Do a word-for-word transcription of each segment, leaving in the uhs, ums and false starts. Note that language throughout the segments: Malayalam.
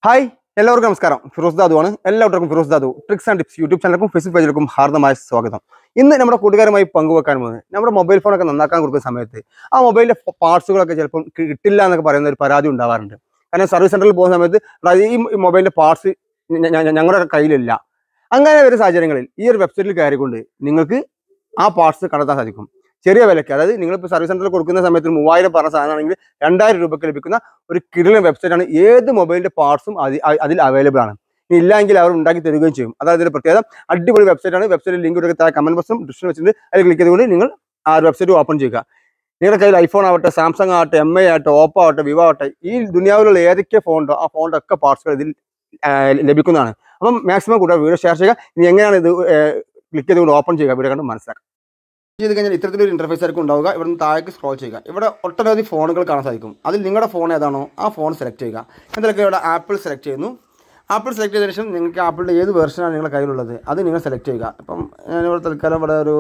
ഹായ് എല്ലാവർക്കും നമസ്കാരം. ഫിറോസ് ദാദു ആണ്. എല്ലാവർക്കും Firoz Dadu tricks and tips YouTube ചാനലിലും ഫേസ്ബുക്ക് പേജിലേക്കും ഹാർദമായ സ്വാഗതം. ഇന്ന് നമ്മുടെ കൂട്ടുകാരുമായി പങ്കുവെക്കാൻ പോകുന്നത് നമ്മുടെ മൊബൈൽ ഫോണൊക്കെ നന്നാക്കാൻ കൊടുക്കുന്ന സമയത്ത് ആ മൊബൈലിൻ്റെ പാർട്സുകളൊക്കെ ചിലപ്പം കിട്ടില്ല എന്നൊക്കെ പറയുന്ന ഒരു പരാതി ഉണ്ടാവാറുണ്ട്. കാരണം സർവീസ് സെൻ്ററിൽ പോകുന്ന സമയത്ത് ഈ മൊബൈലിൻ്റെ പാർട്സ് ഞങ്ങളുടെ കയ്യിലില്ല. അങ്ങനെ ഒരു സാഹചര്യങ്ങളിൽ ഈ ഒരു വെബ്സൈറ്റിൽ കയറിക്കൊണ്ട് നിങ്ങൾക്ക് ആ പാർട്സ് കണ്ടെത്താൻ സാധിക്കും. ചെറിയ വിലയ്ക്ക്, അതായത് നിങ്ങളിപ്പോൾ സർവീസ് സെൻ്ററിൽ കൊടുക്കുന്ന സമയത്ത് മൂവായിരം പറഞ്ഞ സാധനമാണെങ്കിൽ രണ്ടായിരം രൂപയ്ക്ക് ലഭിക്കുന്ന ഒരു കിടിലൻ വെബ്സൈറ്റാണ്. ഏത് മൊബൈലിൻ്റെ പാർട്സും അത് അതിൽ അവൈലബിൾ ആണ്. ഇല്ലെങ്കിൽ അവർ ഉണ്ടാക്കി തരികയും ചെയ്യും. അതായത് ഇതിൻ്റെ പ്രത്യേകത അടിപൊളി വെബ്സൈറ്റാണ്. വെബ്സൈറ്റിൽ ലിങ്ക് കൊടുക്കുക, താഴെ കമൻറ്റ് ബോക്സും ഡിസ്ക്രിപ്ഷൻ വെച്ചിട്ട് അതിൽ ക്ലിക്ക് ചെയ്തുകൊണ്ട് നിങ്ങൾ ആ ഒരു വെബ്സൈറ്റ് ഓപ്പൺ ചെയ്യുക. നിങ്ങളുടെ കയ്യിൽ ഐഫോൺ ആവട്ടെ, സാംസങ് ആവട്ടെ, എം ഐ ആവട്ടെ, ഓപ്പോ ആവട്ടെ, വിവോ ആവട്ടെ, ഈ ദുനിയാവിലുള്ള ഏതൊക്കെ ഫോണുണ്ടോ ആ ഫോണിൻ്റെ ഒക്കെ പാർട്സുകൾ ഇതിൽ ലഭിക്കുന്നതാണ്. അപ്പം മാക്സിമം കൂടെ വീഡിയോ ഷെയർ ചെയ്യുക. ഇനി എങ്ങനെയാണ് ഇത് ക്ലിക്ക് ചെയ്തുകൊണ്ട് ഓപ്പൺ ചെയ്യുക, വീഡിയോ കണ്ട് മനസ്സിലാക്കാം. ചെയ്ത് കഴിഞ്ഞാൽ ഇത്തരത്തിലൊരു ഇൻ്റർഫേസ് ആയിരിക്കും ഉണ്ടാവുക. ഇവിടെ നിന്ന് താഴേക്ക് സ്ക്രോൾ ചെയ്യുക. ഇവിടെ ഒട്ടനവധി ഫോണുകൾ കാണാൻ സാധിക്കും. അതിൽ നിങ്ങളുടെ ഫോൺ ഏതാണോ ആ ഫോൺ സെലക്ട് ചെയ്യുക. എന്തൊക്കെ ഇവിടെ ആപ്പിൾ സെലക്ട് ചെയ്യുന്നു. ആപ്പിൾ സെലക്ട് ചെയ്തതിനു ശേഷം നിങ്ങൾക്ക് ആപ്പിളിൻ്റെ ഏത് വെർഷനാണ് നിങ്ങളുടെ കയ്യിലുള്ളത് അത് നിങ്ങൾ സെലക്ട് ചെയ്യുക. ഇപ്പം ഞാനിവിടെ തൽക്കാലം ഇവിടെ ഒരു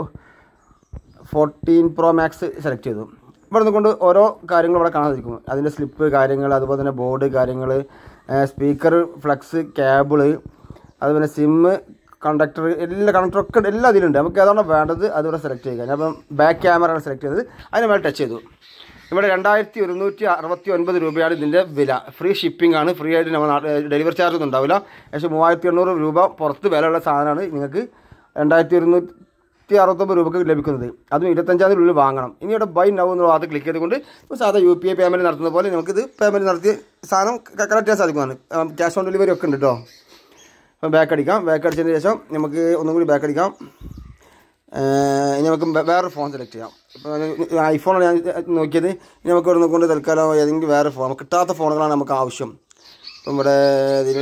ഫോർട്ടീൻ പ്രോ മാക്സ് സെലക്ട് ചെയ്തു. ഇവിടെ നിന്നുകൊണ്ട് ഓരോ കാര്യങ്ങളും ഇവിടെ കാണാൻ സാധിക്കും. അതിൻ്റെ സ്ലിപ്പ് കാര്യങ്ങൾ, അതുപോലെ തന്നെ ബോർഡ് കാര്യങ്ങൾ, സ്പീക്കർ, ഫ്ലക്സ്, കേബിള്, അതുപോലെ സിമ്മ്, കണ്ടക്ടർ, എല്ലാ കണക്ടറൊക്കെ എല്ലാം അതിലുണ്ട്. നമുക്ക് ഏതാണോ വേണ്ടത് അതിവിടെ സെലക്ട് ചെയ്യുക. ഞാൻ അപ്പം ബാക്ക് ക്യാമറയാണ് സെലക്ട് ചെയ്തത്. അതിന് മേലെ ടച്ച് ചെയ്തു. ഇവിടെ രണ്ടായിരത്തി ഒരുന്നൂറ്റി അറുപത്തി ഒൻപത് രൂപയാണ് ഇതിൻ്റെ വില. ഫ്രീ ഷിപ്പിംഗ് ആണ്. ഫ്രീ ആയിട്ട് നമ്മൾ ഡെലിവറി ചാർജ് ഒന്നും ഉണ്ടാവില്ല. പക്ഷേ മൂവായിരത്തി എണ്ണൂറ് രൂപ പുറത്ത് വിലയുള്ള സാധനമാണ് നിങ്ങൾക്ക് രണ്ടായിരത്തി ഒരുന്നൂറ്റി അറുപത്തൊമ്പത് രൂപയ്ക്ക് ലഭിക്കുന്നത്. അതും ഇരുപത്തഞ്ചാം തീയതി ഉള്ളിൽ വാങ്ങണം. ഇനി ഇവിടെ ബൈ നൗ എന്നുള്ള ഭാഗത്ത് ക്ലിക്ക് ചെയ്തുകൊണ്ട് സാധാ യു പി ഐ പേയ്മെൻറ്റ് നടത്തുന്ന പോലെ നമുക്കിത് പേയ്മെൻറ്റ് നടത്തി സാധനം കളക്ട് ചെയ്യാൻ സാധിക്കുന്നതാണ്. ക്യാഷ് ഓൺ ഡെലിവറി ഒക്കെ ഉണ്ട് കേട്ടോ. അപ്പം ബാക്ക് അടിക്കാം. ബാക്ക് അടിച്ചതിന് ശേഷം നമുക്ക് ഒന്നും കൂടി ബാക്ക് അടിക്കാം. ഇനി നമുക്ക് വേറൊരു ഫോൺ സെലക്ട് ചെയ്യാം. ഇപ്പം ഐഫോണാണ് ഞാൻ നോക്കിയത്. ഇനി നമുക്ക് ഇവിടെ കൊണ്ട് തൽക്കാലം ഏതെങ്കിലും വേറെ ഫോൺ, കിട്ടാത്ത ഫോണുകളാണ് നമുക്ക് ആവശ്യം. ഇപ്പം ഇവിടെ ഇതിൽ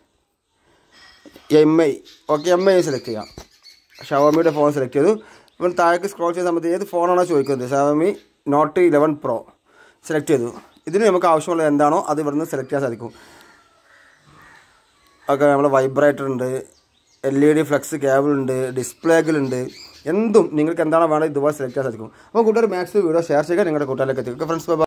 M I okay M I select ചെയ്യാം. ഷവോമിയുടെ ഫോൺ സെലക്ട് ചെയ്തു. ഇപ്പം താഴേക്ക് സ്ക്രോൾ ചെയ്യുന്ന സമയത്ത് ഏത് ഫോണാണോ ചോദിക്കുന്നത്, Xiaomi note eleven pro select ചെയ്തു. ഇതിന് നമുക്ക് ആവശ്യമുള്ള എന്താണോ അത് ഇവിടെ നിന്ന് സെലക്ട് ചെയ്യാൻ സാധിക്കും. ഒക്കെ നമ്മൾ വൈബ്രേറ്റർ ഉണ്ട്, L E D flex cable ഉണ്ട്, ഡിസ്പ്ലേകളുണ്ട്. എന്തും നിങ്ങൾക്ക് എന്താണോ വേണ്ടത് ഇതുപോലെ സെലക്ട് ചെയ്യാൻ സാധിക്കും. അപ്പോൾ കൂട്ടുകാർ മാക്സിമം വീഡിയോ ഷെയർ ചെയ്യുക, നിങ്ങളുടെ കൂട്ടുകാരിലേക്ക് എത്തിക്കുക. Friends by.